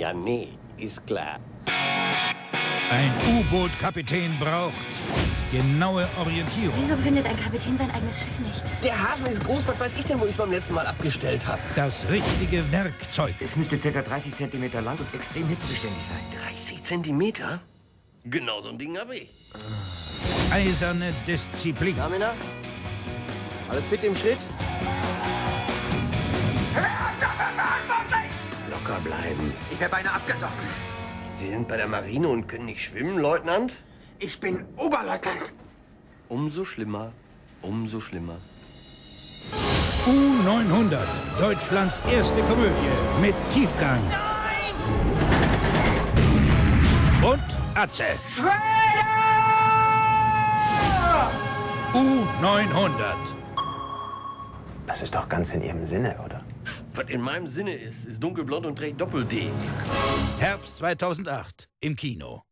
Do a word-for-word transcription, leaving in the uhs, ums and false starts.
Ja, nee, ist klar. Ein U-Boot-Kapitän braucht genaue Orientierung. Wieso findet ein Kapitän sein eigenes Schiff nicht? Der Hafen ist groß. Was weiß ich denn, wo ich es beim letzten Mal abgestellt habe? Das richtige Werkzeug. Es müsste ca. dreißig Zentimeter lang und extrem hitzebeständig sein. dreißig Zentimeter? Genau so ein Ding habe ich. Eiserne Disziplin. Damina? Alles fit im Schritt? Locker bleiben. Ich wäre beinahe abgesoffen. Sie sind bei der Marine und können nicht schwimmen, Leutnant? Ich bin Oberleutnant. Umso schlimmer, umso schlimmer. U neunhundert, Deutschlands erste Komödie mit Tiefgang. Nein! Und Atze. U neunhundert. Das ist doch ganz in Ihrem Sinne, oder? Was in meinem Sinne ist, ist dunkelblond und trägt Doppel-D. Herbst zweitausendacht im Kino.